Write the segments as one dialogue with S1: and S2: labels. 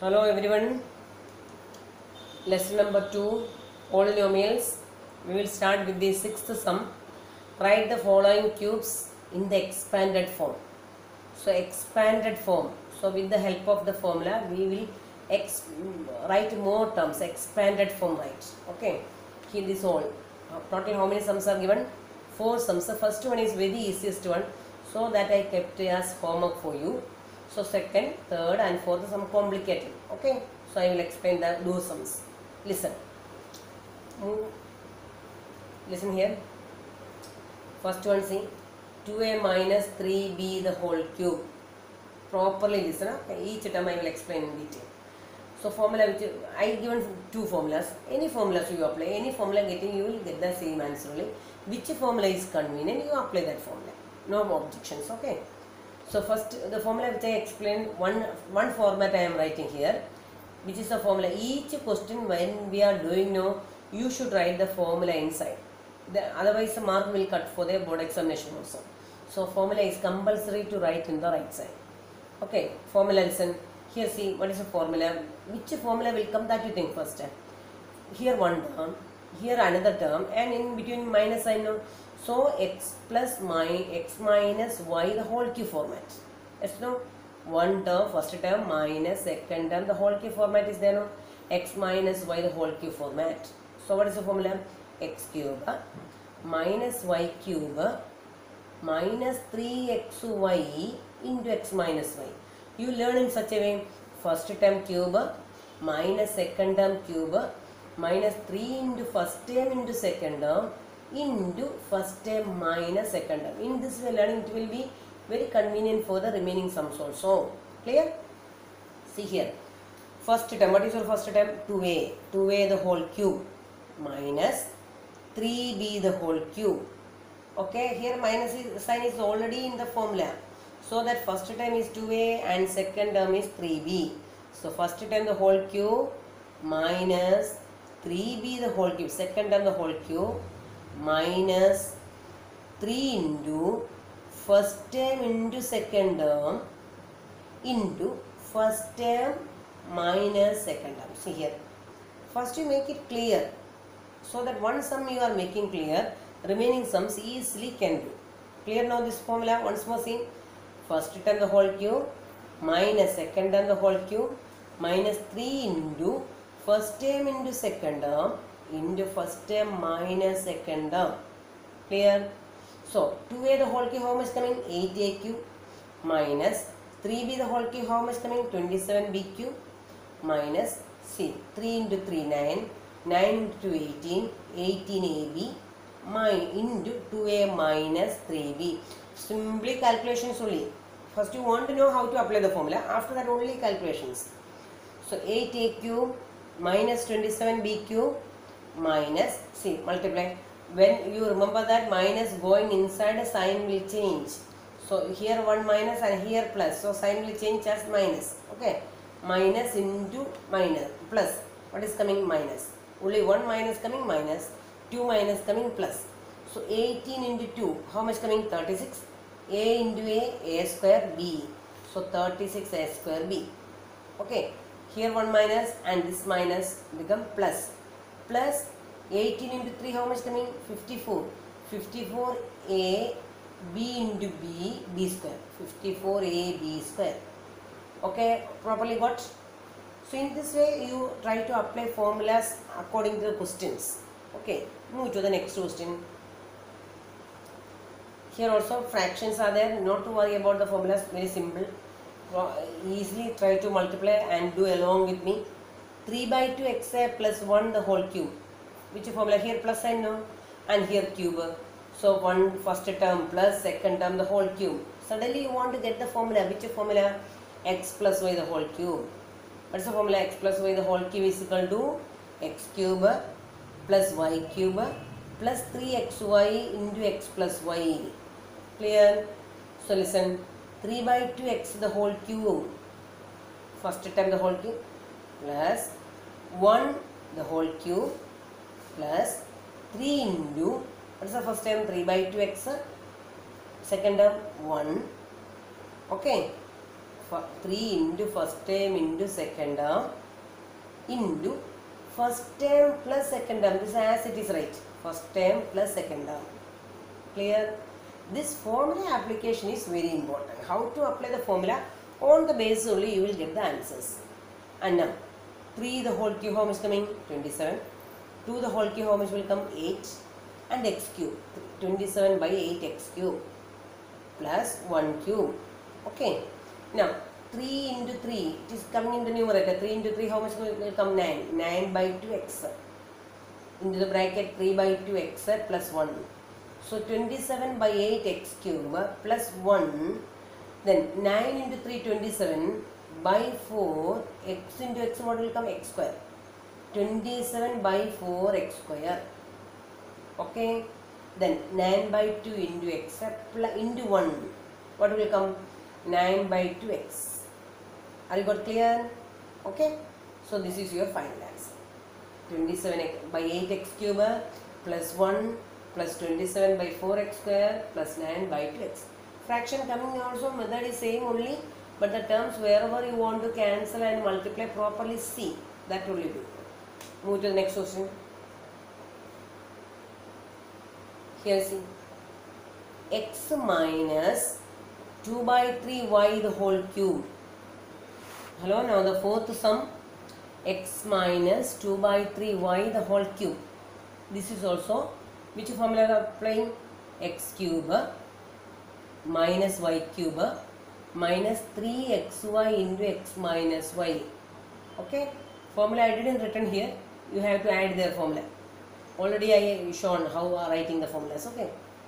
S1: Hello everyone, lesson number 2, polynomials. We will start with the sixth sum. Write the following cubes in the expanded form. So expanded form. So with the help of the formula, we will write more terms, expanded form, right? Okay, here this all. Total how many sums are given? 4 sums. The first one is very easiest one, so that I kept as homework for you. So second, third and fourth sum complicated. Okay, so I will explain those sums. Listen. Listen here. First one, see, 2a minus 3b the whole cube. Properly listen. Okay? Each term I will explain in detail. So formula which I given 2 formulas. Any formulas you apply, any formula getting you will get the same answer only. Which formula is convenient, you apply that formula. No objections. Okay. So first the formula which I explained, one format I am writing here, which is the formula. Each question when we are doing now, you should write the formula inside. Otherwise the mark will cut for the board examination also. So formula is compulsory to write in the right side. Okay, formula listen. Here see what is the formula. Which formula will come, that you think first. Here one term, here another term, and in between minus sign now. So x plus x minus y the whole cube format. Yes, no? One term, first term minus second term, the whole cube format is there, no? X minus y the whole cube format. So what is the formula? X cube minus y cube minus 3xy into x minus y. You learn in such a way, first term cube minus second term cube minus 3 into first term into second term into first term minus second term. In this way learning, it will be very convenient for the remaining sums also. Clear? See here. First term, what is your first term? 2a. 2a the whole cube minus 3b the whole cube. Okay, here minus sign is already in the formula. So that first term is 2a and second term is 3b. So first term the whole cube minus 3b the whole cube. Second term the whole cube minus 3 into first term into second term into first term minus second term. See here. First you make it clear, so that one sum you are making clear, remaining sums easily can do. Clear now this formula? Once more see. First term the whole cube minus second term the whole cube minus 3 into first term into second term into first term minus second term. Clear? So 2a the whole cube how much coming? 8a cube minus 3b the whole cube how much coming? 27b cube minus see 3 into 3 9, 9 into 18, 18ab into 2a minus 3b. Simply calculations only. First you want to know how to apply the formula, after that only calculations. So 8a cube minus 27b cube minus, see, multiply. When you remember that minus going inside, a sign will change. So here one minus and here plus. So sign will change as minus. Okay. Minus into minus plus. What is coming? Minus. Only one minus coming minus. 2 minus coming plus. So 18 into 2. How much coming? 36. A into a square b. So 36 a square b. Okay. Here one minus and this minus become plus. Plus 18 into 3 how much coming? 54. 54 a b into b, b square. 54 a b square. Okay, properly got? So in this way you try to apply formulas according to the questions. Okay, move to the next question. Here also fractions are there, not to worry about the formulas, very simple. Easily try to multiply and do along with me. 3 by 2 x plus 1 the whole cube. Which formula? Here plus sign no, and here cube. So one first term plus second term the whole cube. Suddenly you want to get the formula. Which formula? X plus y the whole cube. What is the formula? X plus y the whole cube is equal to x cube plus y cube plus 3xy into x plus y. Clear? So listen. 3 by 2x the whole cube. First term the whole cube plus 1 the whole cube plus 3 into, what is the first term? 3 by 2x, second term 1, okay, 3 into first term into second term into first term plus second term. This is as it is, right? First term plus second term. Clear? This formula application is very important. How to apply the formula? On the basis only you will get the answers. And now 3 the whole cube, how much coming? 27. 2 the whole cube, how much will come? 8. And x cube, 27 by 8 x cube plus 1 cube. Okay. Now 3 into 3, it is coming in the numerator. 3 into 3, how much will come? 9. 9 by 2x. Into the bracket 3 by 2x plus 1. So 27 by 8 x cube plus 1. Then 9 into 3, 27 by 4 x into x, what will come? X square. 27 by 4 x square. Okay. Then 9 by 2 into x into 1. What will come? 9 by 2x. Are you got clear? Okay. So this is your final answer. 27 by 8 x cube plus 1 plus 27 by 4 x square plus 9 by 2x. Fraction coming also method is same only, but the terms wherever you want to cancel and multiply properly, see that only do. Move to the next question. Here see, x minus 2 by 3y the whole cube. Hello, now the fourth sum, x minus 2 by 3y the whole cube. This is also, which formula are applying? X cube minus y cube minus 3xy into x minus y. Okay, formula I didn't written here, you have to add their formula. Already I shown how writing the formulas. Okay,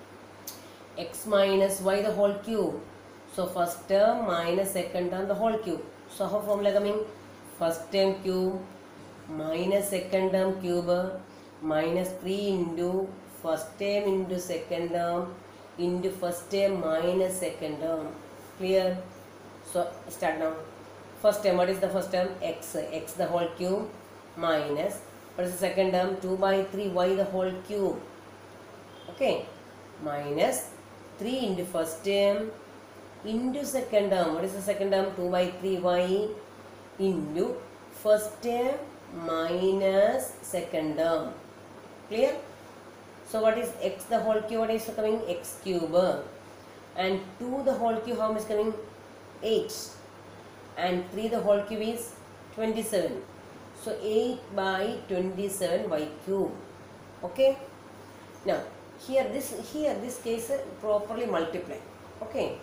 S1: x minus y the whole cube. So first term minus second term the whole cube. So how formula coming? First term cube minus second term cube minus 3 into first term into second term into first term minus second term. Clear? So start now. First term, what is the first term? X the whole cube minus, what is the second term? 2 by 3 y the whole cube. Okay, minus 3 into first term into second term. What is the second term? 2 by 3 y into first term minus second term. Clear? So what is x the whole cube? What is coming? X cube. And 2 the whole cube, how much coming? 8. And 3 the whole cube is 27. So 8 by 27 y cube. Okay. Now here this case properly multiply. Okay.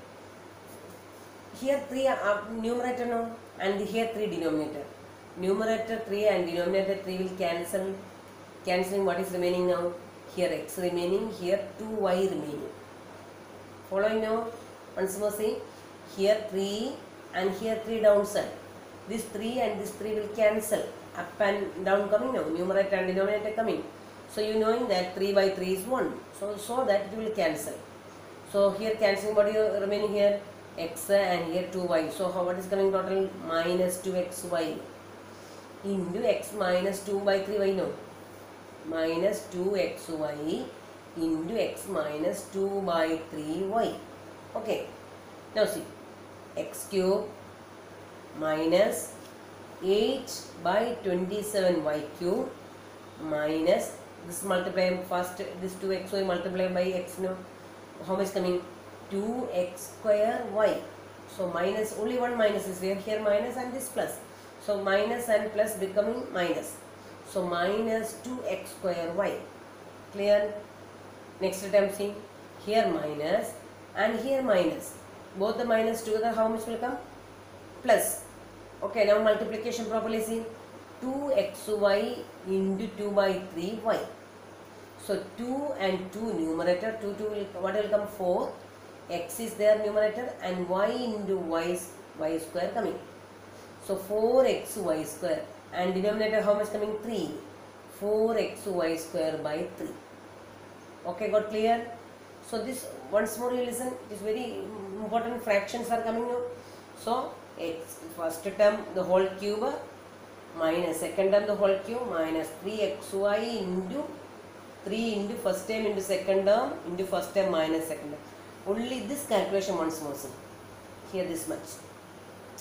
S1: Here 3 numerator no, and here 3 denominator. Numerator 3 and denominator 3 will cancel. Cancelling, what is remaining now? Here x remaining, here 2y remaining. Following now? Once more see. Here 3 and here 3 downside. This 3 and this 3 will cancel. Up and down coming now. Numerator and denominator coming. So you knowing that 3 by 3 is 1. So that it will cancel. So here cancelling, what is remaining here? X and here 2y. So what is coming total? Minus 2xy into x minus 2 by 3y no. Minus 2xy into x minus 2 by 3y. Okay. Now see, x cube minus 8 by 27 y cube minus this multiply first this 2xy multiply by x no. How much coming? 2x square y. So minus, only one minus is there. Here minus and this plus. So minus and plus becoming minus. So minus 2x square y. Clear? Next term see. Here minus and here minus. Both the minus together, how much will come? Plus. Okay, now multiplication properly see. 2xy into 2 by 3y. So 2 and 2 numerator. 2 will, what will come? 4. X is there numerator and y into y square coming. So 4xy square. And denominator how much coming? 3. 4xy square by 3. Okay, got clear? So this, once more you listen, it is very important, fractions are coming now. So x first term the whole cube minus second term the whole cube minus 3xy into 3 into first term into second term into first term minus second term. Only this calculation once more see. Here this much.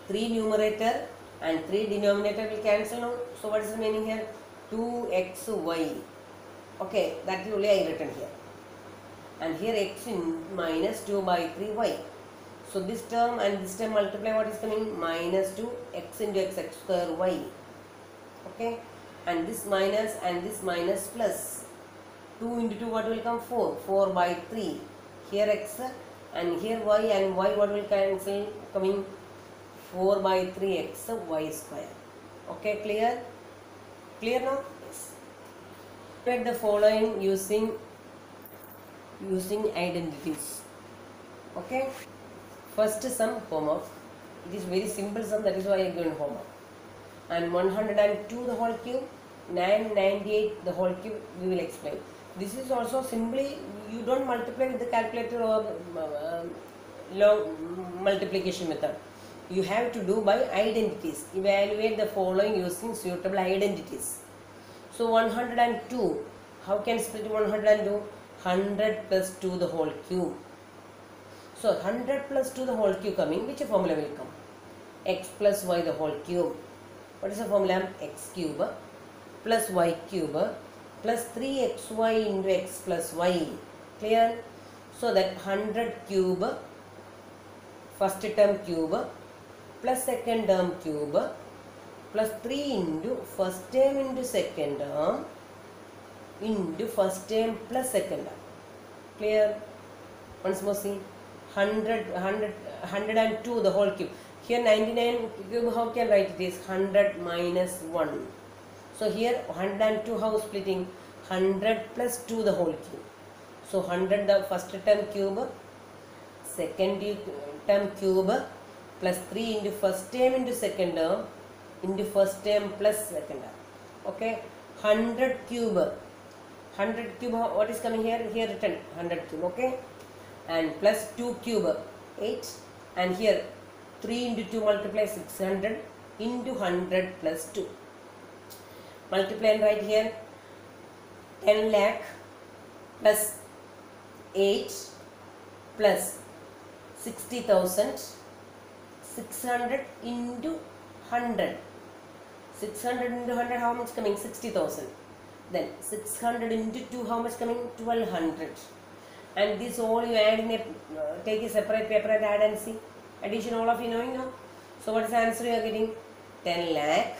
S1: 3 numerator and 3 denominator will cancel now. So what is remaining here? 2xy. Okay, that is only I written here. And here x in minus 2 by 3y. So this term and this term multiply, what is coming? Minus 2 x into x square y. Okay, and this minus plus 2 into 2, what will come? 4 by 3. Here x and here y, and y what will cancel? Coming 4 by 3x y square. Okay, clear now? Yes. Write the following using identities. Okay, first sum homework. It is very simple sum, that is why I am given homework. And 102 the whole cube, 998 the whole cube, we will explain. This is also simply, you don't multiply with the calculator or long multiplication method. You have to do by identities. Evaluate the following using suitable identities. So 102, how can split 102? 100 plus 2 the whole cube. So 100 plus 2 the whole cube coming, which formula will come? X plus y the whole cube. What is the formula? X cube plus y cube plus 3xy into x plus y. Clear? So that 100 cube, first term cube, plus second term cube, plus 3 into first term into second term, into first term plus second term. Clear? Once more see. 102 the whole cube. Here 99 cube, how can write it is 100 minus 1. So here 102, how splitting? 100 plus 2 the whole cube. So 100 the first term cube, second term cube, plus 3 into first term into second term, into first term plus second term. Okay, 100 cube. 100 cube, what is coming here? Here written 100 cube. Okay, and plus 2 cube, 8, and here 3 into 2 multiply 600 into 100 plus 2. Multiply and write here 10 lakh plus 8 plus 60,000, 600 into 100. 600 into 100, how much coming? 60,000. Then 600 into 2, how much coming? 1200. And this all you add in a, take a separate paper and add and see. Addition all of you knowing now. So what is the answer you are getting? 10 lakh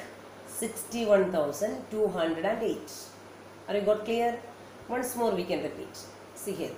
S1: 61,208. Are you got clear? Once more we can repeat. See here.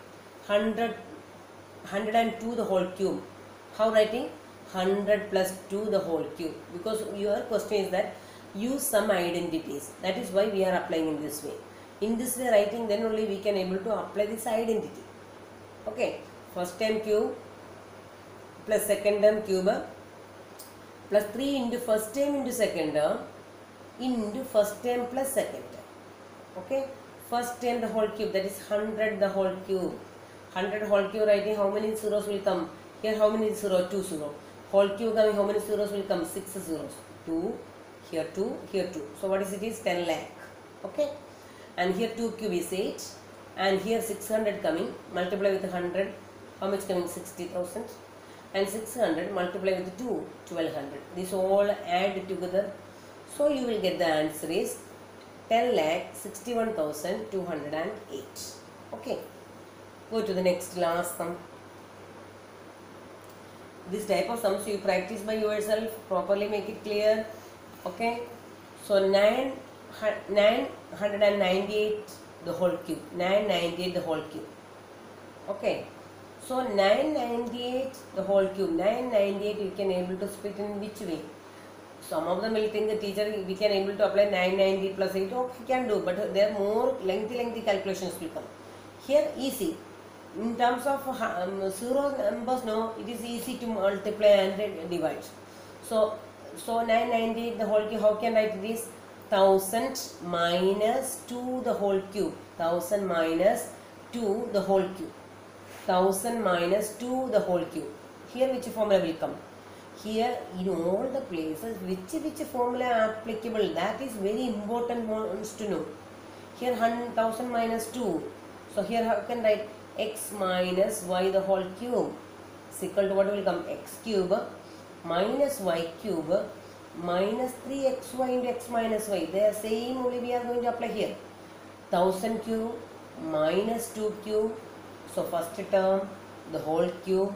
S1: 102 the whole cube. How writing? 100 plus 2 the whole cube. Because your question is that use some identities. That is why we are applying in this way. In this way writing, then only we can able to apply this identity. Okay. First term cube plus second term cube plus 3 into first term into second term into first term plus second term. Okay. First term the whole cube, that is 100 the whole cube. 100 whole cube writing, how many zeros will come? Here how many zeros? 2 zeros. Whole cube coming, how many zeros will come? 6 zeros. 2, here 2, here 2. So what is it is? 10 lakh. Okay. And here 2 cube is 8. And here 600 coming, multiply with 100. How much coming? 60,000. And 600 multiply with 2, 1200. This all add together. So you will get the answer is 10 lakh 61,208. Okay. Go to the next last sum. This type of sums you practice by yourself, properly make it clear. Okay. So 998 the whole cube. 998 the whole cube. Okay. So 998 the whole cube. 998 you can able to split in which way? Some of them will think the teacher we can able to apply 990 plus 8. Okay, we can do, but there are more lengthy calculations will come. Here easy. In terms of zero numbers, no, it is easy to multiply and divide. So 998 the whole cube, how can I write this? 1000 minus 2 the whole cube. 1000 minus 2 the whole cube. 1000 minus 2 the whole cube. Here which formula will come? Here in all the places which formula applicable, that is very important ones to know. Here 1000 minus 2. So here how can write? X minus y the whole cube is equal to what will come? X cube minus y cube minus 3xy into x minus y. They are same only we are going to apply here. 1000 cube minus 2 cube. So first term the whole cube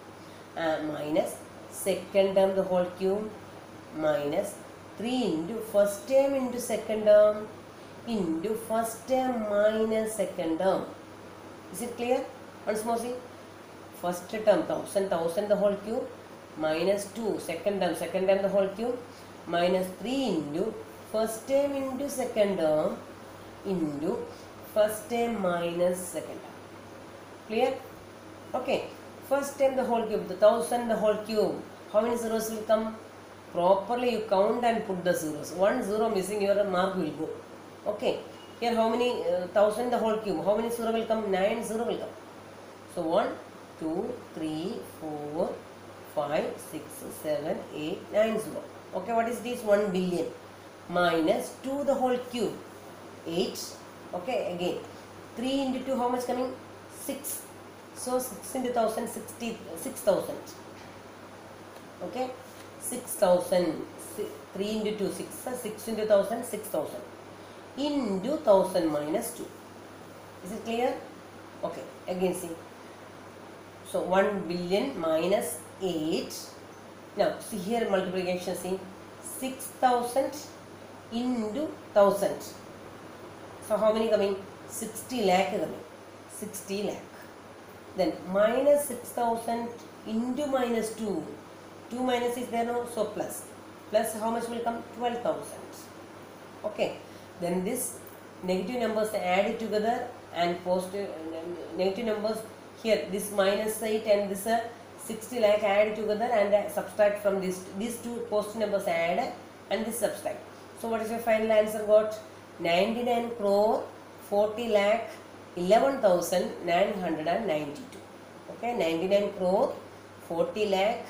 S1: minus second term the whole cube minus 3 into first term into second term into first term minus second term. Is it clear? Once more see. First term 1000 the whole cube minus 2 second term the whole cube minus 3 into first term into second term into first term minus second term. Clear? Okay. First term the whole cube, the 1000 the whole cube. How many zeros will come? Properly you count and put the zeros. 1 zero missing, your mark will go. Okay. Here how many 1000 the whole cube? How many zero will come? 9 zero will come. So 1, 2, 3, 4, 5, 6, 7, 8, 9 0. Okay, what is this? 1 billion minus 2 the whole cube 8. Okay, again 3 into 2 how much coming? 6. So 6 into 1000 6,000. Okay, 6,000. 3 into 2 6. 6 into 1000 6,000 into 1000 minus 2. Is it clear? Okay, again see. So 1 billion minus 8. Now see here multiplication, see 6,000 into 1000. So how many coming? 60 lakh coming. 60 lakh. Then minus 6,000 into minus 2. 2 minus is there no? So plus. Plus how much will come? 12,000. Okay. Then this negative numbers add together and positive negative numbers here. This minus 8 and this 60 lakh add together and subtract from this. These two positive numbers add and this subtract. So what is your final answer got? 99 crore 40 lakh 11,992. Okay, 99 crore 40 lakh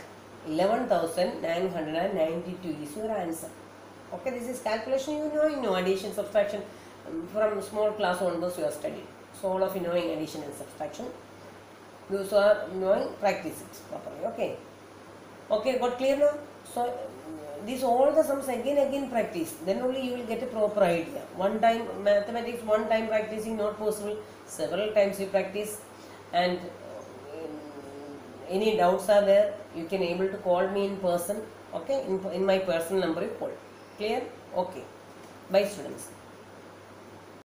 S1: 11,992 is your answer. Okay, this is calculation you know addition, subtraction from small class onwards you are studied. So all of you knowing addition and subtraction. Those who are knowing, practice it properly. Okay. Okay, got clear now? So these all the sums again practice. Then only you will get a proper idea. One time mathematics, one time practicing not possible. Several times you practice, and any doubts are there, you can able to call me in person. Okay, in my personal number you call. Clear? Okay. Bye students.